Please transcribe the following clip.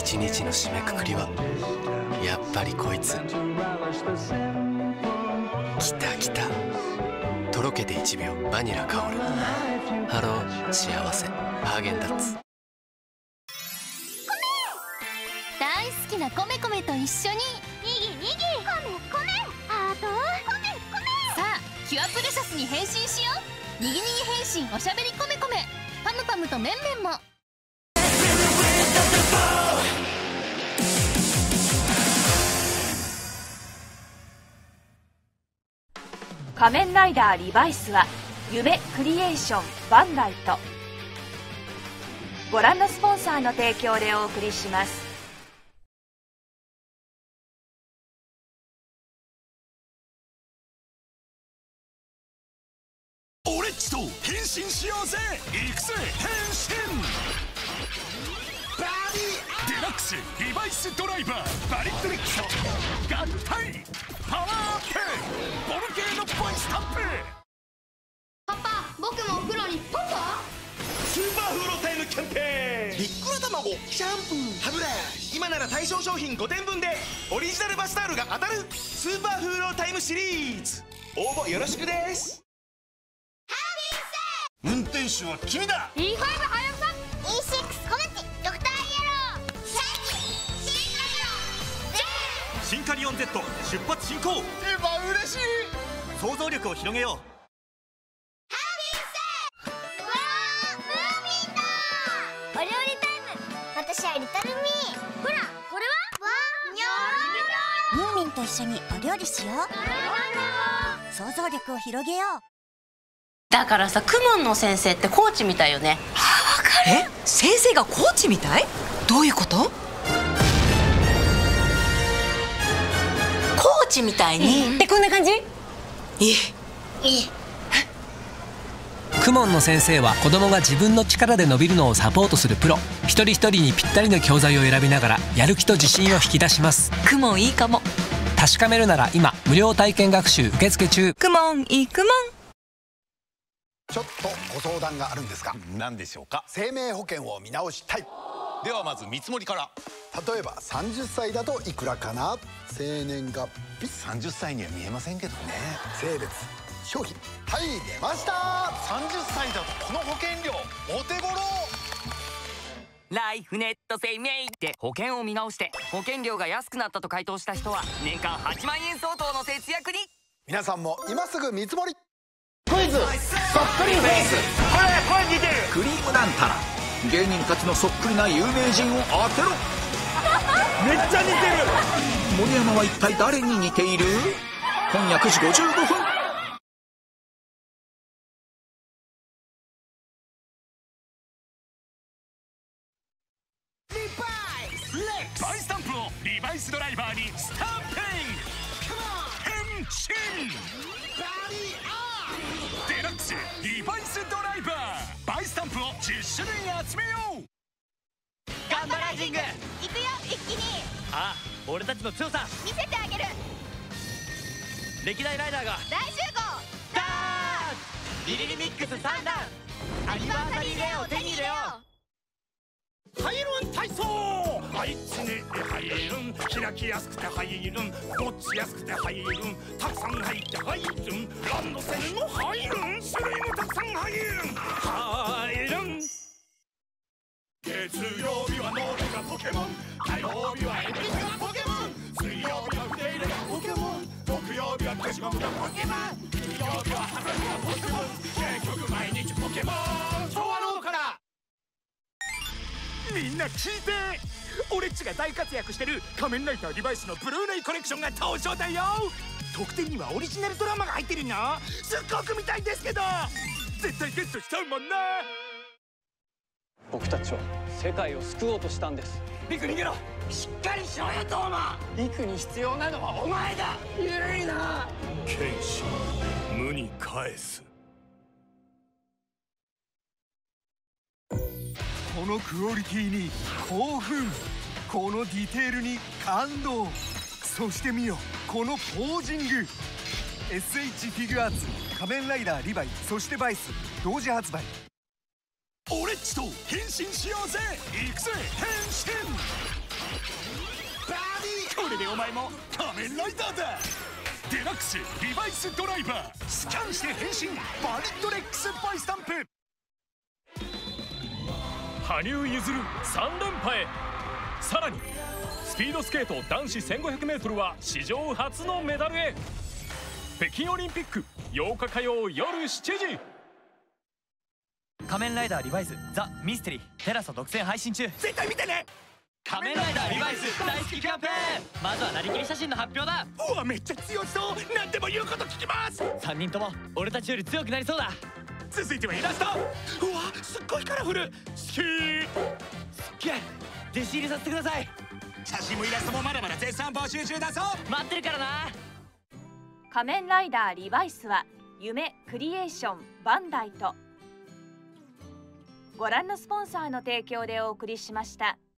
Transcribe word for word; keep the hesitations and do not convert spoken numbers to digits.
一日の締めくくりはやっぱりこいつ。きたきた、とろけていちびょうバニラ香る。ハロー幸せハーゲンダッツ。 大好きなコメコメと一緒ににぎにぎコメコメハートコメコメ。さあキュアプレシャスに変身しよう。にぎにぎ変身おしゃべりコメコメ。パムパムとメンメンも。 仮面ライダーリバイスは夢クリエーションバンダイとご覧のスポンサーの提供でお送りします。 俺っちと変身しようぜ。いくぜ変身。バディデラックスリバイスドライバーバリットリックス合体パワーアップボルケーノボイスタンプ。 パパ、僕もお風呂にポポ。 スーパーフーロータイムキャンペーン。 びっくら卵、シャンプー、歯ブラシ。今なら対象商品ごてんぶんでオリジナルバスタオルが当たる。スーパーフーロータイムシリーズ応募よろしくです。 運転手は君だ。 イーファイブ はやぶさ イーシックス コメティドクターイエローシャイニーシンカリオン Z。 シンカリオン Z 出発進行。 えば嬉しい。 想像力を広げよう。 お料理タイム。私はリトルミー。ほらこれはわーニョロロ。 ムーミンと一緒にお料理しよう。想像力を広げよう。 だからさ、クモンの先生ってコーチみたいよね。 あ、わかる。え、先生がコーチみたい？どういうこと？コーチみたいに、 うん、ってこんな感じ？いい。 いい。 クモンの先生は子供が自分の力で伸びるのをサポートするプロ。一人一人にぴったりの教材を選びながらやる気と自信を引き出します。 クモンいいかも。 確かめるなら今無料体験学習受付中。 クモンいいクモン。 ちょっとご相談があるんですが。 何でしょうか？ 生命保険を見直したい。 ではまず見積もりから。 例えばさんじゅっさいだといくらかな。生年月日。 さんじゅっさいには見えませんけどね。 性別、商品。はい出ました。 さんじゅっさいだとこの保険料お手頃。 ライフネット生命で保険を見直して保険料が安くなったと回答した人は年間はちまんえん相当の節約に。 皆さんも今すぐ見積もり。 クイズそっくりフェイス。これ声似てる。 クリームなんたら芸人たちのそっくりな有名人を当てろ。 めっちゃ似てる。 森山は一体誰に似ている？今夜くじごじゅうごふん。 バイスタンプをリバイスドライバーにスタンピング。変身デラックスリバイスドライバーバイスタンプをじゅっしゅるい集めよう。 ガンバライジングいくよ一気に。 ああ、俺たちの強さ見せてあげる。 歴代ライダーが大集合。 ダーンリリリミックスさんだんアニバーサリーレアを手に入れよう。 ハイルン体操。あいつねハイルン開きやすくてハイルン持ちやすくてハイルンたくさん入ってハイルンランドセルのハイルン種類もたくさんハイルンハイルン。月曜日はノルがポケモン。火曜日はエビスがポケモン。水曜日はフレイレがポケモン。木曜日はタジマムがポケモン。金曜日はハサミがポケモン。結局毎日ポケモン。昭和ロードからみんな聞いて。俺っちが大活躍してる仮面ライダーリバイスのブルーレイコレクションが登場だよ。特典にはオリジナルドラマが入ってるの。すっごく見たいんですけど絶対ゲットしちゃうもんな。 僕たちは世界を救おうとしたんです。 リク逃げろ。しっかりしろよトーマ。 リクに必要なのはお前だ。ゆるいな。 剣士無に返す。 このクオリティに興奮、このディテールに感動、そして見よこのポージング。 エスエイチ フィギュアーツ仮面ライダーリヴァイそしてバイス同時発売。 俺っちと変身しようぜ。行くぜ変身。 これでお前も仮面ライダーだ。デラックスリバイスドライバー、スキャンして変身バリッドレックスバイスタンプ。 羽生結弦さん連覇へ。さらにスピードスケート男子 せんごひゃくメートル は史上初のメダルへ。北京オリンピックようか火曜夜しちじ。 仮面ライダーリバイスザ・ミステリーテラサ独占配信中。 絶対見てね。 仮面ライダーリバイス大好きキャンペーン。まずはなりきり写真の発表だ。 うわめっちゃ強そう。何でも言うこと聞きます。 さんにんとも俺たちより強くなりそうだ。 続いてはイラスト。うわすっごいカラフル。好き。すっげえ。弟子入りさせてください。 写真もイラストもまだまだ絶賛募集中だぞ。 待ってるからな。 仮面ライダーリバイスは夢クリエーションバンダイとご覧のスポンサーの提供でお送りしました。